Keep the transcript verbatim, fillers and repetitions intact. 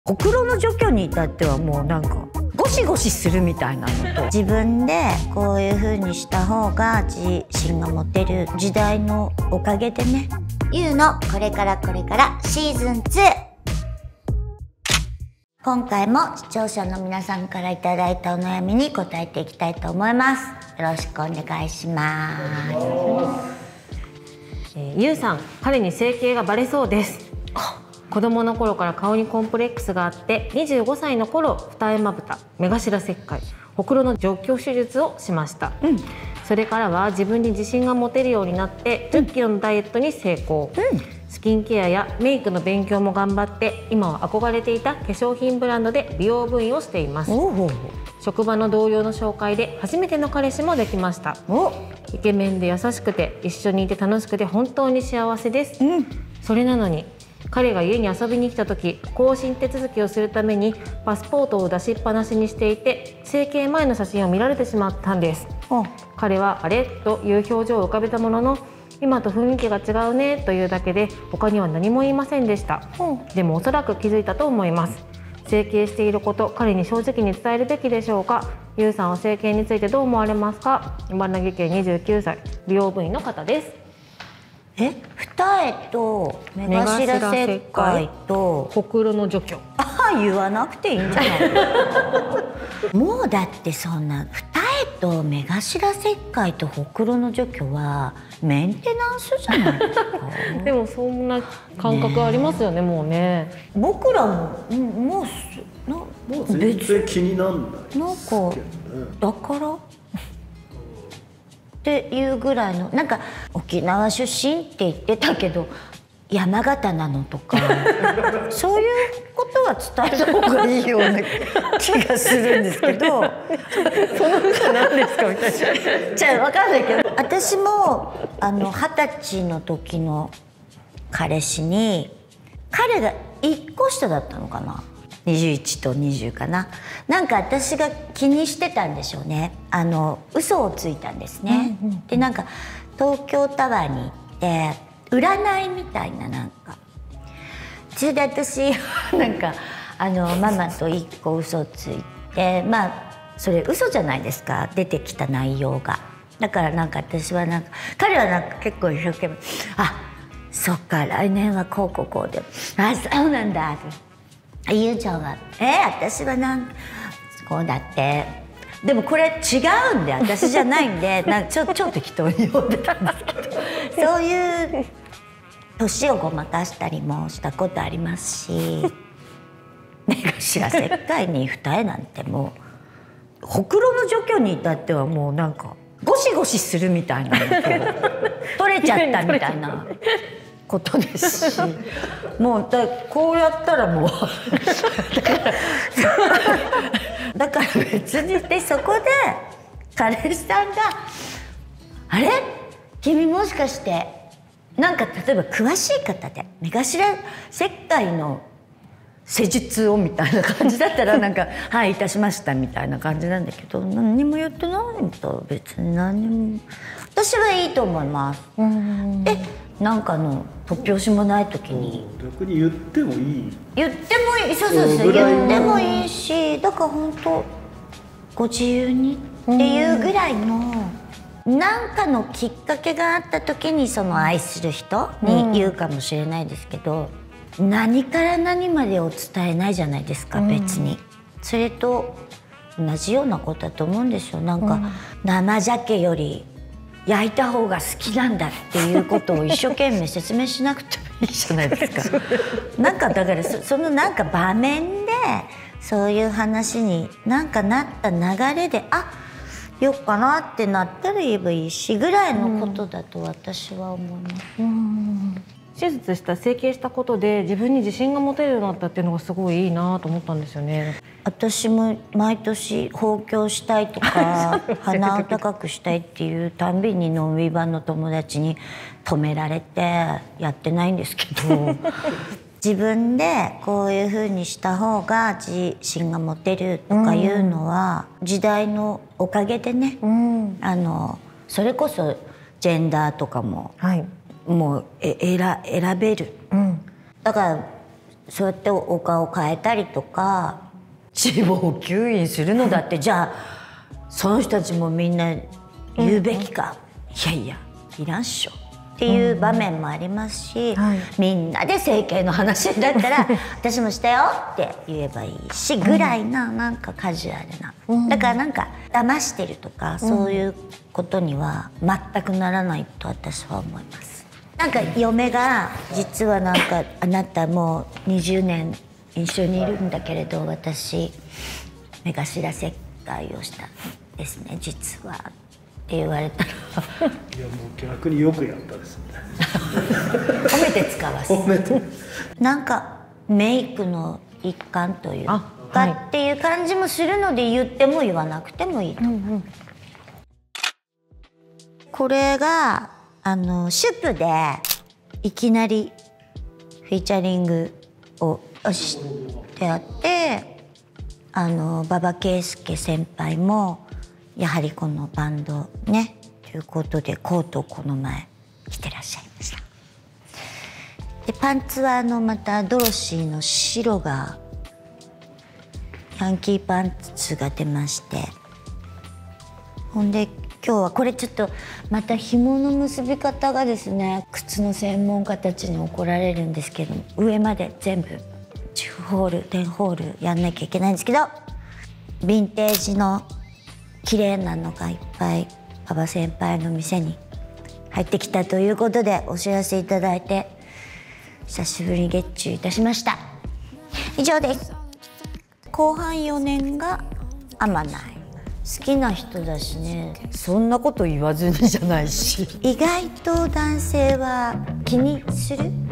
ほくろの除去に至ってはもうなんかゴシゴシするみたいなのと、自分でこういう風にした方が自信が持てる時代のおかげでね。 ゆうのこれからこれからシーズンツー。今回も視聴者の皆さんからいただいたお悩みに答えていきたいと思います。よろしくお願いします。 えー、ゆうさん、彼に整形がバレそうです。子供の頃から顔にコンプレックスがあって、にじゅうごさいの頃二重まぶた、目頭切開、ほくろの除去手術をしました、うん、それからは自分に自信が持てるようになってじゅっキロのダイエットに成功、うん、スキンケアやメイクの勉強も頑張って、今は憧れていた化粧品ブランドで美容部員をしています。職場の同僚の紹介で初めての彼氏もできました。イケメンで優しくて、一緒にいて楽しくて本当に幸せです、うん、それなのに彼が家に遊びに来た時、更新手続きをするためにパスポートを出しっぱなしにしていて、整形前の写真を見られてしまったんです。彼はあれという表情を浮かべたものの、今と雰囲気が違うねというだけで他には何も言いませんでした。でもおそらく気づいたと思います。整形していること、彼に正直に伝えるべきでしょうか。ゆうさんは整形についてどう思われますか。茨城県にじゅうきゅうさい、美容部員の方です。 え、二重と目頭切開とほくろの除去。 ああ、言わなくていいんじゃないもうだってそんな二重と目頭切開とほくろの除去はメンテナンスじゃないですかでもそんな感覚ありますよね、もうね。 僕らももうなもう全然気になんない、 なんかだからっていうぐらいの、なんか沖縄出身って言ってたけど山形なのとかそういうことは伝えた方がいいような気がするんですけどその歌何ですかみたいな。 じゃあ分かんないけど、私もあの二十歳の時の彼氏に、彼がいっこ下だったのかな、にじゅういちとにじゅうかな、なんか私が気にしてたんでしょうね。あの嘘をついたんですね、うんうんうん、でなんか東京タワーに行って占いみたいな、なんかそれで私なんかあのママといっこ嘘ついて、まあそれ嘘じゃないですか、出てきた内容が。だからなんか私はなんか、彼はなんか結構一生懸命「あ、そっか、来年はこうこうこうで、あ、そうなんだ」ってゆうちゃんは「えー、私はなんかこうだって」でもこれ違うんで、私じゃないんでなんかちょちょっと適当に読んでたんですけどそういう年をごまかしたりもしたことありますし、目頭切開に二重なんてもうほくろの除去に至ってはもうなんかゴシゴシするみたいなのと取れちゃったみたいなことですし、もうだこうやったらもうだからだから別にで、そこで彼氏さんが「あれ君もしかしてなんか例えば詳しい方で目頭切開の施術を」みたいな感じだったらなんか「はいいたしました」みたいな感じなんだけど、何にも言ってないと別に何にも私はいいと思います。え、なんかの突拍子もない時に逆に言ってもいい、 言ってもいい、そうそうそう、言ってもいいし、だから本当ご自由にっていうぐらいの、なんかのきっかけがあった時にその愛する人に言うかもしれないですけど、何から何までを伝えないじゃないですか、別に。それと同じようなことだと思うんですよ。なんか生鮭より焼いた方が好きなんだっていうことを一生懸命説明しなくてもいいじゃないですかなんかだから そ, そのなんか場面でそういう話になんかなった流れで、あ、よっかなってなったら言えばいいしぐらいのことだと私は思います。うん、 手術した整形したことで自分に自信が持てるようになったっていうのがすごいいいなと思ったんですよね。 私も毎年包協したいとか鼻を高くしたいっていうたんびにノンウィーバーの友達に止められてやってないんですけど自分でこういう風にした方が自信が持てるとかいうのは時代のおかげでね、うん、あのそれこそジェンダーとかも、はい、もうえ選べる、うん、だからそうやってお顔変えたりとか脂肪吸引するのだってじゃあその人たちもみんな言うべきか、いやいやいらんっしょっていう場面もありますし、 はい、 みんなで整形の話だったら私もしたよって言えばいいしぐらいな、なんかカジュアルな、うん、だからなんか騙してるとかそういうことには全くならないと私は思います。なんか嫁が実はなんかあなたもうにじゅうねん一緒にいるんだけれど私目頭切開をしたんですね実はって言われたらいやもう逆によくやったですね褒めて使わす褒めてなんかメイクの一環というか、はい、っていう感じもするので言っても言わなくてもいいと思う、うんうん、これがあのシュプでいきなりフィーチャリングをしてあってあの馬場圭介先輩もやはりこのバンドねということでコートをこの前着てらっしゃいました。でパンツはあのまたドロシーの白がヤンキーパンツが出ましてほんで今日はこれちょっとまた紐の結び方がですね靴の専門家たちに怒られるんですけど上まで全部じゅうホールじゅうホールやんなきゃいけないんですけどヴィンテージの綺麗なのがいっぱい馬場先輩の店に入ってきたということでお知らせいただいて久しぶりにゲッチュいたしました。以上です。後半よねんがあんまない好きな人だしねそんなこと言わずにじゃないし意外と男性は気にする